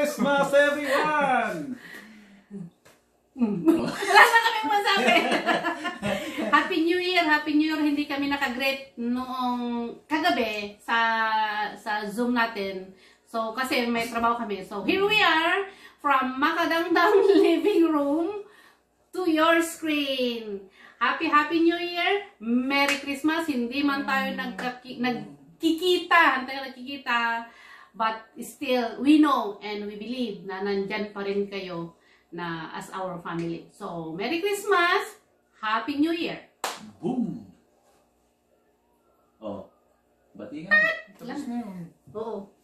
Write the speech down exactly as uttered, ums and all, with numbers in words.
Christmas, everyone! Wala na kami masabi. Happy New Year, Happy New Year. Hindi kami naka-greet noong kagabi sa sa Zoom natin. So, kasi may trabaho kami. So, here we are from Makadangdang living room to your screen. Happy, Happy New Year. Merry Christmas. Hindi man tayo nagkaki nagkikita. Hindi tayo nagkikita. But still, we know and we believe na nandyan pa rin kayo na as our family. So, Merry Christmas! Happy New Year! Boom! Oh, bati nga. Tapos na yun. Oo.